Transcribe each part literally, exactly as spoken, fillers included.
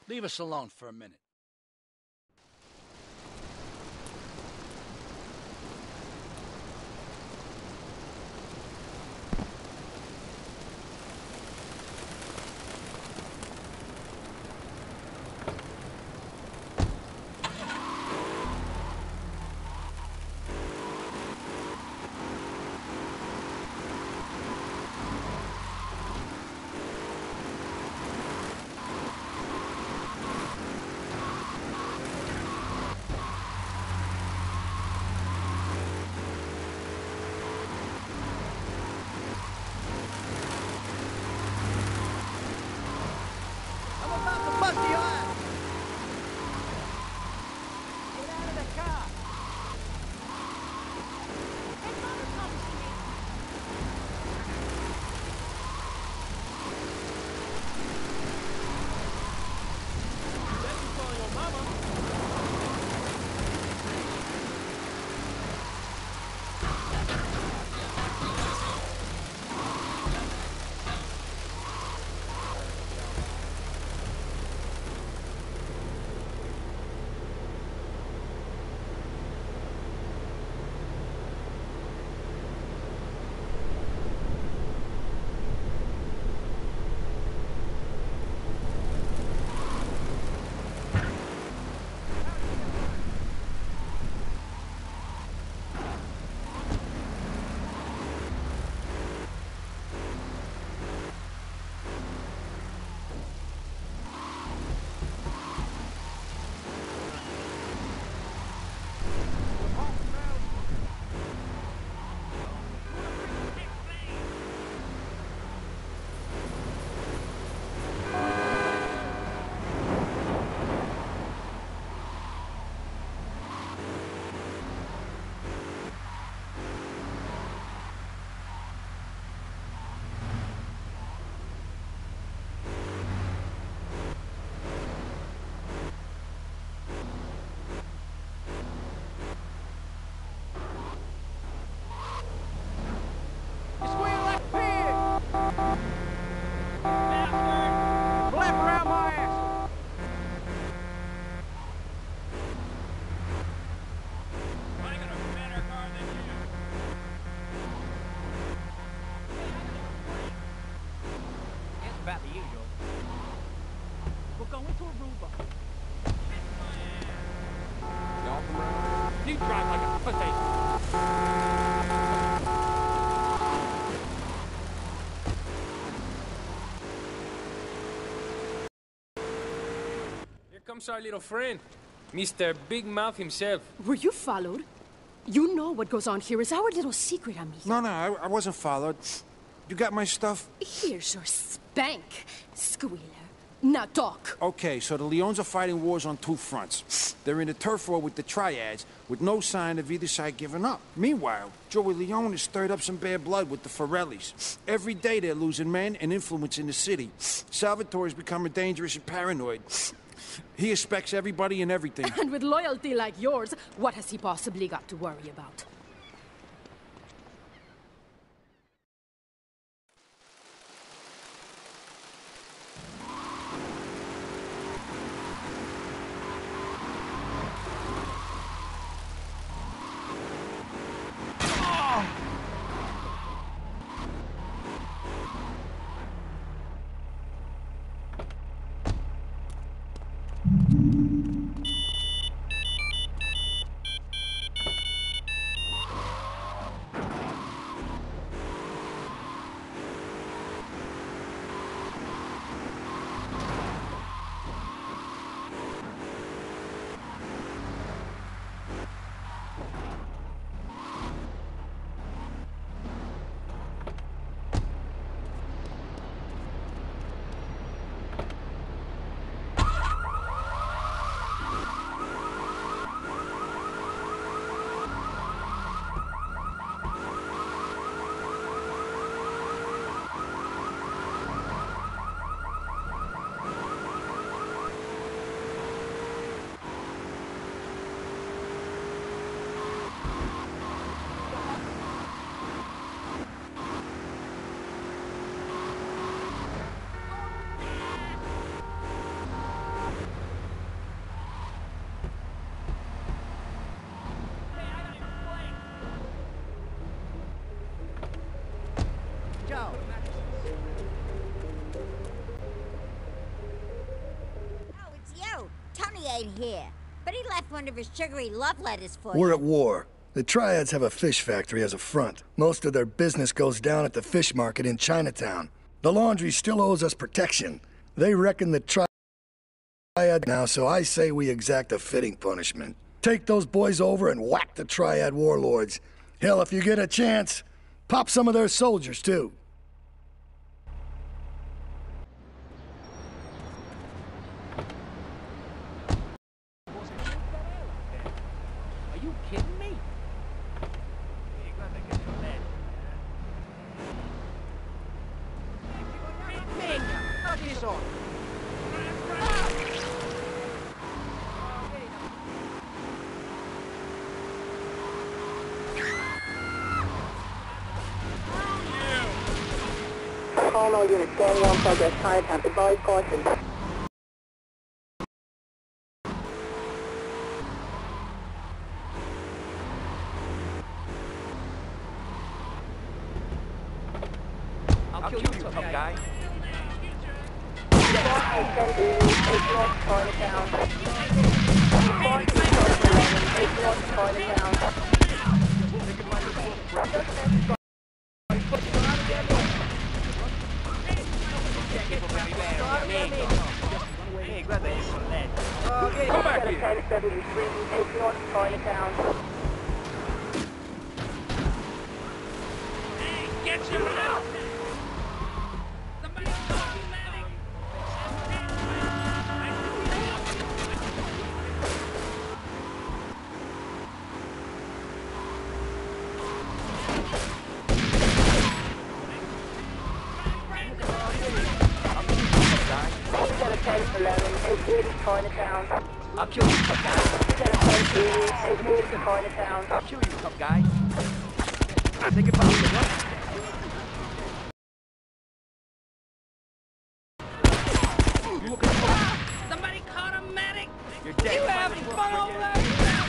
Leave us alone for a minute. You drive like a potato. Here comes our little friend, Mister Big Mouth himself. Were you followed? You know what goes on here is our little secret, amigo. No, no, I, I wasn't followed. You got my stuff? Here's your spank, squealer. Now talk. Okay, so the Leones are fighting wars on two fronts. They're in a turf war with the Triads, with no sign of either side giving up. Meanwhile, Joey Leone has stirred up some bad blood with the Forellis. Every day they're losing men and influence in the city. Salvatore's becoming dangerous and paranoid. He expects everybody and everything. And with loyalty like yours, what has he possibly got to worry about? ain't here, but he left one of his sugary love letters for We're you. at war. The Triads have a fish factory as a front. Most of their business goes down at the fish market in Chinatown. The Laundry still owes us protection. They reckon the Triad now, so I say we exact a fitting punishment. Take those boys over and whack the Triad warlords. Hell, if you get a chance, pop some of their soldiers, too. Are you kidding me? Venga, date eso. Call all units, scanning on progress, Chinatown, advise caution. I'll kill you, tough guy. Come back here. ten seventy-three, take north Chinatown. Get you out! ten eleven, take eighty Chinatown. I'll kill you, tough guy. ten eighty, take eighty Chinatown. I'll kill you, tough guy. Say goodbye to the run. Somebody call a medic! You're dead. You having fun over there?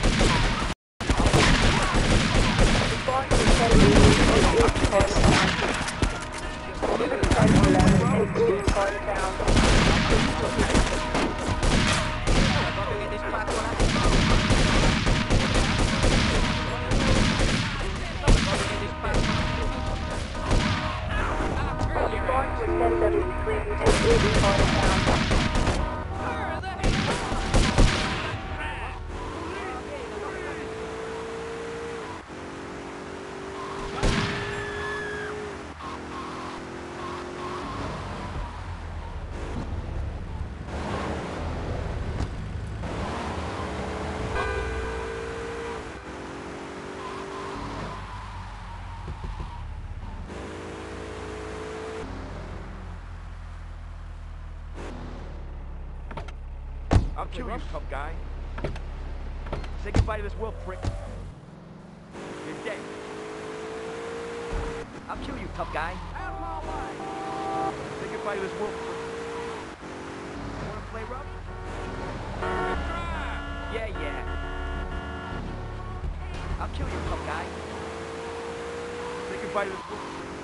ten eleven, take eighty Chinatown. ten seventy-three, take eighty Chinatown. I'll kill you, tough guy. Say goodbye to this world, prick. You're dead. I'll kill you, tough guy. Out of my way. Say goodbye to this world, prick. Wanna play rough? Yeah, yeah. I'll kill you, tough guy. Say goodbye to this world, prick.